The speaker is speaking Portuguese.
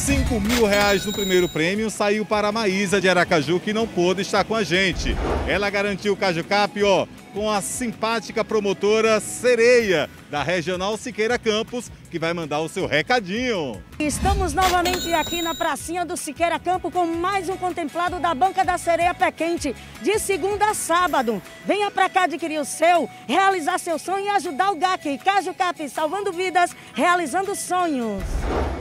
R$ 5.000 no primeiro prêmio saiu para a Maísa de Aracaju, que não pôde estar com a gente. Ela garantiu o CajuCap, com a simpática promotora Sereia, da Regional Siqueira Campos, que vai mandar o seu recadinho. Estamos novamente aqui na pracinha do Siqueira Campos com mais um contemplado da Banca da Sereia Pé Quente, de segunda a sábado. Venha para cá adquirir o seu, realizar seu sonho e ajudar o GAC, CajuCap, salvando vidas, realizando sonhos.